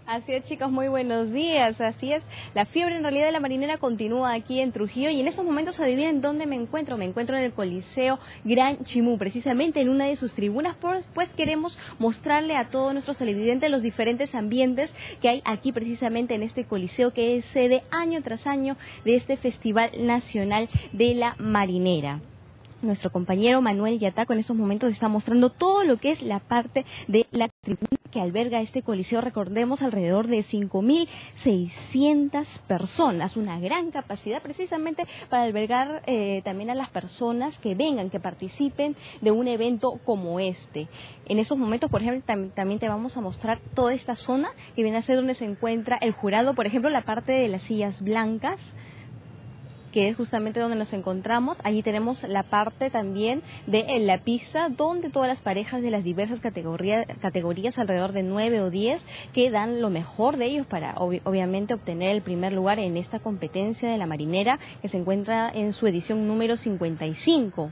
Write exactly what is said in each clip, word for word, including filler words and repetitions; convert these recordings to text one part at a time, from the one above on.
Así es, chicos, muy buenos días. Así es, la fiebre en realidad de la marinera continúa aquí en Trujillo y en estos momentos adivinen dónde me encuentro. Me encuentro en el Coliseo Gran Chimú, precisamente en una de sus tribunas, pues, pues queremos mostrarle a todos nuestros televidentes los diferentes ambientes que hay aquí precisamente en este coliseo que es sede año tras año de este Festival Nacional de la Marinera. Nuestro compañero Manuel Yataco en estos momentos está mostrando todo lo que es la parte de la tribuna que alberga este coliseo. Recordemos, alrededor de cinco mil seiscientas personas, una gran capacidad precisamente para albergar eh, también a las personas que vengan, que participen de un evento como este. En estos momentos, por ejemplo, tam también te vamos a mostrar toda esta zona que viene a ser donde se encuentra el jurado, por ejemplo, la parte de las sillas blancas, que es justamente donde nos encontramos. Allí tenemos la parte también de la pista, donde todas las parejas de las diversas categorías, categorías alrededor de nueve o diez, que dan lo mejor de ellos para ob obviamente obtener el primer lugar en esta competencia de la marinera, que se encuentra en su edición número cincuenta y cinco.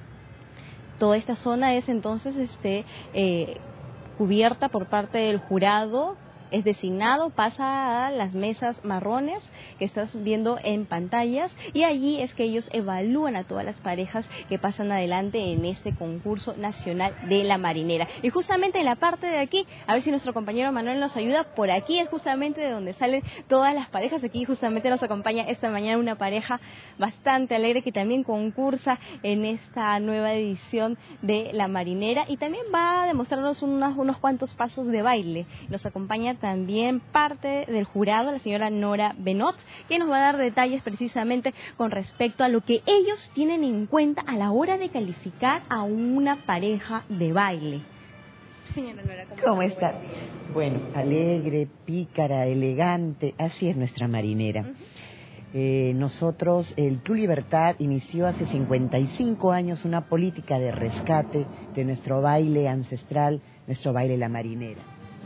Toda esta zona es entonces este eh, cubierta por parte del jurado, es designado, pasa a las mesas marrones que estás viendo en pantallas y allí es que ellos evalúan a todas las parejas que pasan adelante en este concurso nacional de la marinera. Y justamente en la parte de aquí, a ver si nuestro compañero Manuel nos ayuda, por aquí es justamente de donde salen todas las parejas. Aquí justamente nos acompaña esta mañana una pareja bastante alegre que también concursa en esta nueva edición de la marinera y también va a demostrarnos unos, unos cuantos pasos de baile. Nos acompaña también parte del jurado, la señora Nora Benot, que nos va a dar detalles precisamente con respecto a lo que ellos tienen en cuenta a la hora de calificar a una pareja de baile. Señora Nora, ¿cómo, ¿Cómo está? Bueno, alegre, pícara, elegante, así es nuestra marinera. Uh-huh. eh, nosotros, el Club Libertad inició hace cincuenta y cinco años una política de rescate de nuestro baile ancestral, nuestro baile la marinera.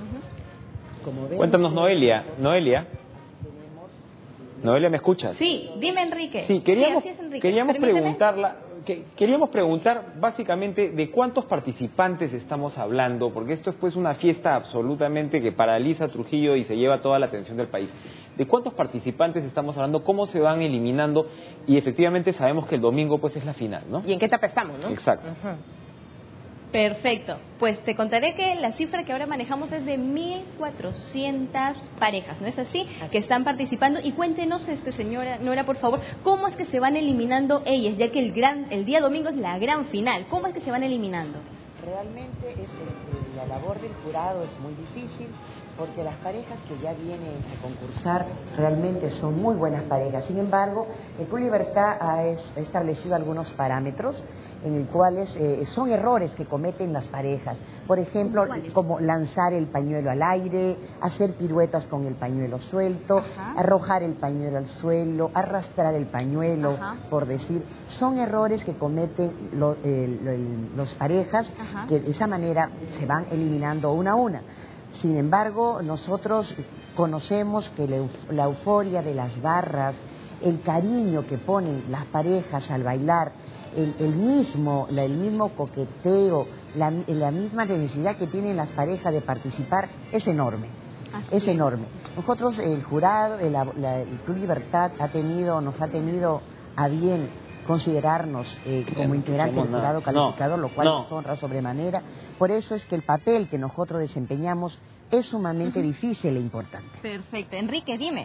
Como vemos, cuéntanos, Noelia. Noelia. Noelia, ¿me escuchas? Sí, dime, Enrique. Sí, queríamos, sí, es Enrique. queríamos preguntarla, que, queríamos preguntar básicamente de cuántos participantes estamos hablando, porque esto es pues una fiesta absolutamente que paraliza a Trujillo y se lleva toda la atención del país. ¿De cuántos participantes estamos hablando? ¿Cómo se van eliminando? Y efectivamente sabemos que el domingo pues es la final, ¿no? ¿Y en qué etapa estamos, no? Exacto. Uh-huh. Perfecto, pues te contaré que la cifra que ahora manejamos es de mil cuatrocientas parejas, ¿no es así? así? Que están participando y cuéntenos, este señora Nora, por favor, ¿cómo es que se van eliminando ellas? Ya que el gran el día domingo es la gran final, ¿cómo es que se van eliminando? Realmente es, eh, la labor del jurado es muy difícil porque las parejas que ya vienen a concursar realmente son muy buenas parejas. Sin embargo, el Club Libertad ha establecido algunos parámetros en los cuales eh, son errores que cometen las parejas. Por ejemplo, como lanzar el pañuelo al aire, hacer piruetas con el pañuelo suelto, Ajá. arrojar el pañuelo al suelo, arrastrar el pañuelo, Ajá. por decir. Son errores que cometen lo, eh, lo, los parejas, Ajá. que de esa manera se van eliminando una a una. Sin embargo, nosotros conocemos que la, la euforia de las barras, el cariño que ponen las parejas al bailar, el, el, mismo, la, el mismo coqueteo, la, la misma necesidad que tienen las parejas de participar es enorme, Así es, es enorme. Nosotros, el jurado, el, la, el Club Libertad ha tenido, nos ha tenido a bien considerarnos eh, como integrantes del jurado calificador, no, lo cual no. nos honra sobremanera. Por eso es que el papel que nosotros desempeñamos es sumamente uh-huh. difícil e importante. Perfecto. Enrique, dime.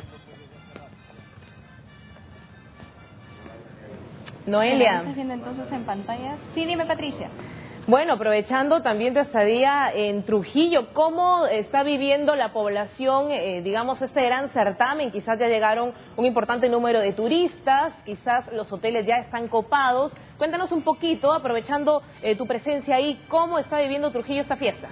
Noelia. ¿Estás viendo entonces en pantalla? Sí, dime, Patricia. Bueno, aprovechando también tu estadía en Trujillo, ¿cómo está viviendo la población, eh, digamos, este gran certamen? Quizás ya llegaron un importante número de turistas, quizás los hoteles ya están copados. Cuéntanos un poquito, aprovechando eh, tu presencia ahí, ¿cómo está viviendo Trujillo esta fiesta?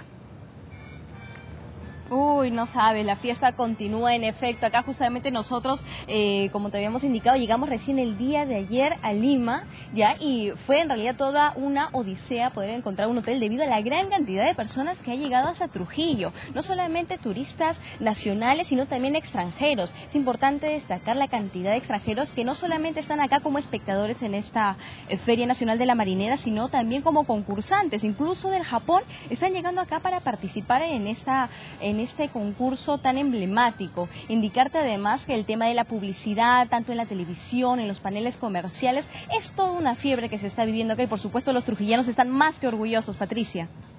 Uy, no sabes, la fiesta continúa en efecto. Acá justamente nosotros, eh, como te habíamos indicado, llegamos recién el día de ayer a Lima, ya, y fue en realidad toda una odisea poder encontrar un hotel debido a la gran cantidad de personas que ha llegado hasta Trujillo. No solamente turistas nacionales, sino también extranjeros. Es importante destacar la cantidad de extranjeros que no solamente están acá como espectadores en esta eh, Feria Nacional de la Marinera, sino también como concursantes. Incluso del Japón están llegando acá para participar en esta en este este concurso tan emblemático. Indicarte además que el tema de la publicidad, tanto en la televisión, en los paneles comerciales, es toda una fiebre que se está viviendo acá y por supuesto los trujillanos están más que orgullosos, Patricia.